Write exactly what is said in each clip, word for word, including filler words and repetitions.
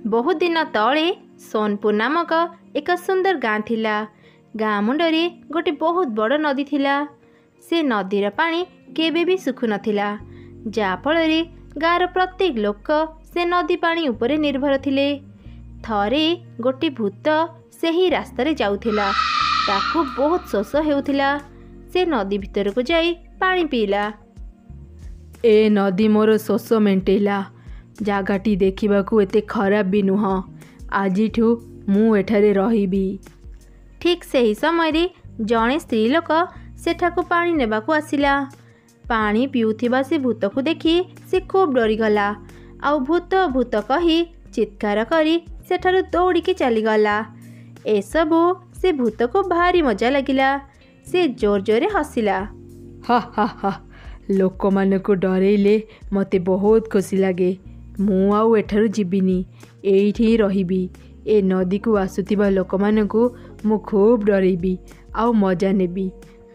बहुत दिन तले सोनपुर नामक एक सुंदर गाँ थिला। गाँ मुंडरे गोटे बहुत बड़ नदी थिला। से नदीर पानी केबे भी सुखु नथिला, जाफल गाँर प्रत्येक लोक से नदी पानी उपरे निर्भर थिले। थरे गोटे भूत सेही रास्तारे जाउथिला। ताकू बहुत शोष हेउथिला। से नदी भितर को जाई पानी पीला। ए नदी मोर शोष मेंटेला। जागाटी देखिबाकू एते खराब भी नुह। आजिठू मु एठारे रहिबी। ठीक सही समय जड़े स्त्री लोक सेठाकू पानी नेबाकू आसिला। पानी पिउथिबा से भूत को देखी से खूब डरीगला। आउ भूत भूत कही चित्कार करी सेठारु दौड़िकी चलीगला। एसबू से भूत को भारी मजा लगिला। से जोर जोरे हसिला। हा हा हा लोक मानकू डरेले मते बहुत खुशी लगे। मु आउ एठारु जीविनी, एइठी रहिबी। ए नदी को आसुथिबा लोक मानकू मु खूब डरेबी आउ मजा नेबी।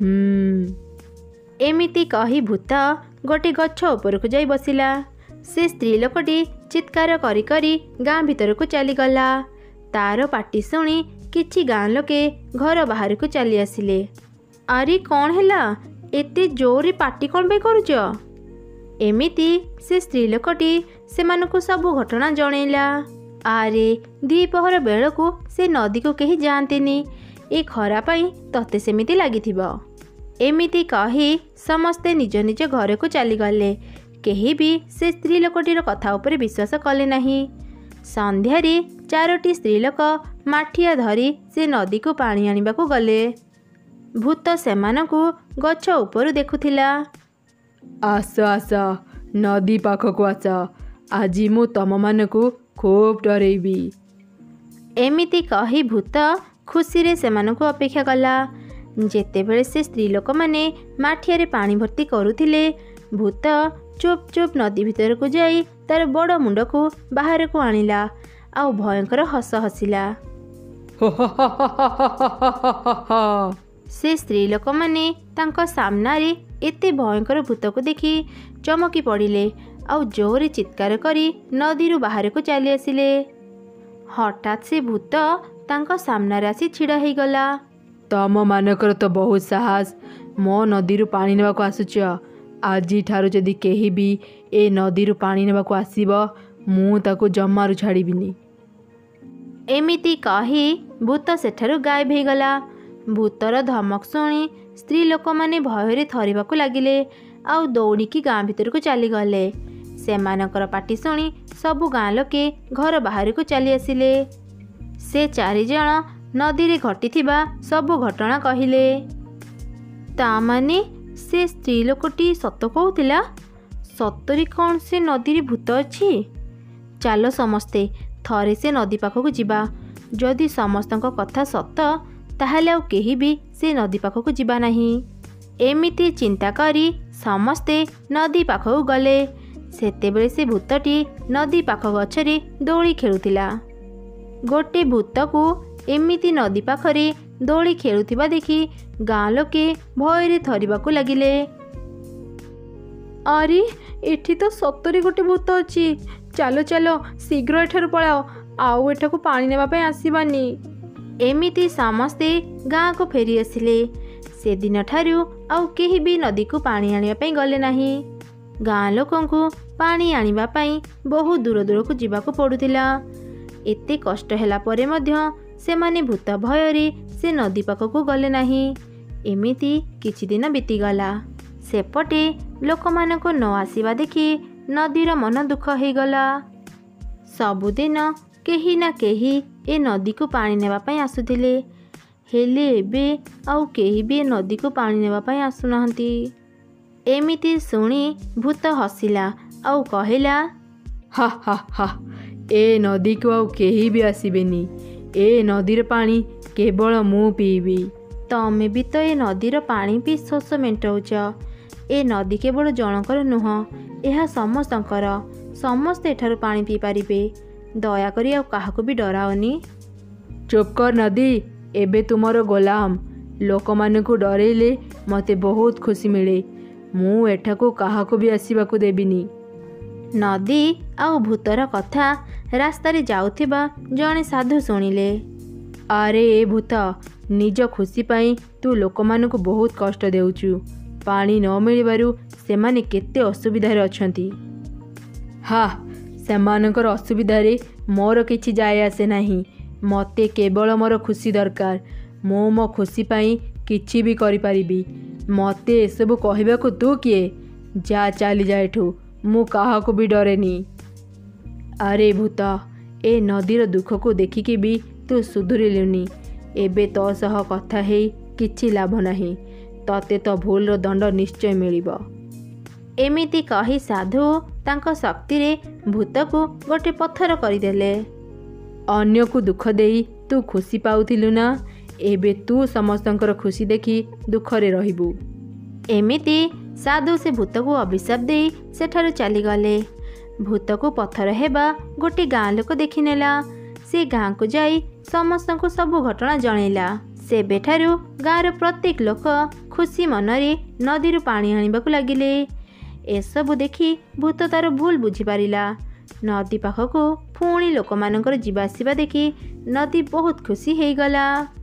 हम्म एमिति कही भूत गोटे गछ उपरकू जाई बसिला। से स्त्री लोकटी चित्कार करी करी गाँ भीतर को चलीगला। तार पाटी शुणी किछि गाँ लोके घर बाहर को चली आसिले। अरे कौन हैला, एते जोरी पाटी कौन पे करुच? एमिति से स्त्री लोकटी सेमानकू सबु घटना जणैला। आरे द्विपहर बेलकू से नदी को कहीं जाआंतेनी। ए खरा पाई तते सेमिति लागिथिबो। एमिति कही समस्ते निज निज घर को चलीगले। केही भी से स्त्री लोकटीर कथा उपरे विश्वास कले नहीं। संध्यारे चारोटी स्त्री लोक माठिया धरी से नदी को पानी आनिबाकू गले। भूत सेमानकू गछ उपरु देखुथिला। आस आस नदी पाखकू आस, आजी मु तम मानकू खूब डरेबी। एमिति कही भूत खुशी रे सेमानकू अपेक्षा कला। जेतेबेले से स्त्री लोक माने माठियारे पानी भर्ती करुथिले, भूत चुप चुप नदी भितर को जाई तार बड़ मुंड को बाहर को आनिला। आउ भयंकर हस हसिला। से स्त्री लोक माने तांको सामनारे एते भयंकर भूत को देखी चमकी पड़िले। आउ जोरे चित्कार करी नदी बाहर को चली आसिले। हठात से भूत तांको सामनारे आसी छिड़ा हो गला। तम मानकर तो बहुत साहस, मो नदी पानी नेबाकू आसुच। आजी ठारू जदि केही भी ए नदी पानी नेबाकू आसीबो, मु ताकू जमारू छाड़िबिनी। एमिति कही भूत सेठारु गायब हो गला। भूतर धमक शुणी स्त्री लोक माने भୟରେ थरिबाकू लागिले। आउ दौड़िकी गाँ भीतर को चली गले। सेमानकर पाटी शुणी सबु गाँ लोके घर बाहर को चली आसिले। से चारिजण नदी रे घटिथिबा सबु घटना कहिले। तामाने से स्त्री लोकटी सत कहूतिला। सतरी कौन से नदी रे भूत अछि? चलो समस्ते थरे से नदी पाखक जिबा। जदि समस्तଙ୍କ कथा सत ताहले आउ केही भी से नदी पाखक जिबा नहीं। एमिति चिंता करी समस्ते नदी पाखक गले। सेतेबेले से भूतटी नदी पाख गछरे दौड़ी खेलुथिला। गोटे भूत को एमिति नदी पाखरे दौड़ी खेलुथिबा देखि गाँ लोके भୟରେ थरिबाकू लागिले। अरे एठी तो सतरी गोटे भूत अछि। चलो चलो शीघ्र एठारु पळाओ, आउ एठाकू पानी नेबा पय आसीबानी। एमिति समस्ते गाँ को फेरी आसिले। से दिन ठारू आउ केही भी नदी को पानी आनिबा पय गले नाही। गाँ लोकंकू पानी आनिबा पय बहुत दूर दूर को जिबाकू पड़ुथिला। एते कष्ट ହେଲା ପରେ ମଧ୍ୟ ସେମାନେ भूत भୟରେ से नदी पाखକୁ गले नाही। एमिति किछि दिन बीतीगला। सेपटे लोकमानଙ୍କୁ न आसिबा देखि नदीर मन दुख ହେଇଗଲା। सबुदिन केही ना केही ए नदी को पानी नेबा पय आसुथिले। हेले एबे आउ केही भी नदी को पानी नेबा पय आसुनाहंती। एमिति शुणी भूत हसिला आउ कहिला, हा हा हा ए नदी को आउ केही भी आसीबेनी। ए नदीर पानी केवल मु पीबी। तमे भी तो ए नदीर पानी पी शोष मेंटाउच। ए नदी केवल जनकर नुह, यह समस्तंकर। समस्ते एठारु पानी पी पारिबे। दयाकरी आउ काहाकू भी डराओनी। चुप कर नदी, एबे तुमर गोलाम। लोक मानकू डरेले मते बहुत खुशी मिले। मु एठाकू काहाकू भी आसीबाकू देबिनी। नदी आउ भूतर कथा ରାସ୍ତାରେ ଯାଉଥିବା ଜଣେ ସାଧୁ ଶୁଣିଲେ। ଆରେ ଏ ଭୂତ, ନିଜ ଖୁସି ପାଇଁ ତୁ ଲୋକମାନଙ୍କୁ ବହୁତ କଷ୍ଟ ଦେଉଛୁ। ପାଣି ନ ମିଳିବାରୁ ସେମାନେ କେତେ ଅସୁବିଧାରେ ଅଛନ୍ତି। ହା, ସେମାନଙ୍କର ଅସୁବିଧାରେ ମୋର କିଛି ଯାଏ ଆସେ ନାହିଁ। ମୋତେ କେବଳ ମୋର ଖୁସି ଦରକାର। ମୁଁ ମୋ ଖୁସି ପାଇଁ କିଛି ବି କରିପାରିବି। ମୋତେ ଏସବୁ କହିବାକୁ ତୁ କିଏ? ଯା, ଚାଲିଯା ଏଠୁ। ମୁଁ କାହାକୁ ବି ଡରେନି। ଆରେ ଭୂତ, ଏ ନଦୀର ଦୁଃଖକୁ ଦେଖିକି ବି ତୁ ସୁଧୁରିଲୁନି। ଏବେ ତୋ ସହ କଥା ହେଇ କିଛି ଲାଭ ନାହିଁ। ତତେ ତ ଭୁଲର ଦଣ୍ଡ ନିଶ୍ଚୟ ମିଳିବ। ଏମିତି କହି ସାଧୁ ତାଙ୍କ ଶକ୍ତିରେ ଭୂତକୁ ଗୋଟେ ପଥର କରିଦେଲେ। ଅନ୍ୟକୁ ଦୁଃଖ ଦେଇ ତୁ ଖୁସି ପାଉଥିଲୁ ନା? ଏବେ ତୁ ସମସ୍ତଙ୍କର ଖୁସି ଦେଖି ଦୁଃଖରେ ରହିବୁ। ଏମିତି ସାଧୁ ସେ ଭୂତକୁ ଅଭିଶାପ ଦେଇ ସେଠାରୁ ଚାଲିଗଲେ। ଭୂତକୁ ପଥର ହେବା ଗୋଟେ ଗାଁ ଲୋକ ଦେଖିନେଲା। ସେ ଗାଁକୁ ଯାଇ ସମସ୍ତଙ୍କୁ ସବୁ ଘଟଣା ଜଣେଇଲା। ସେବେଠାରୁ ଗାଁର ପ୍ରତ୍ୟେକ ଲୋକ ଖୁସି ମନରେ ନଦୀରୁ ପାଣି ଆଣିବାକୁ ଲାଗିଲେ। ଏସବୁ ଦେଖି ଭୂତ ତାର ଭୁଲ ବୁଝିପାରିଲା। ନଦୀ ପାଖକୁ ପୁଣି ଲୋକମାନଙ୍କର ଯିବା ଆସିବା ଦେଖି ନଦୀ ବହୁତ ଖୁସି ହେଇଗଲା।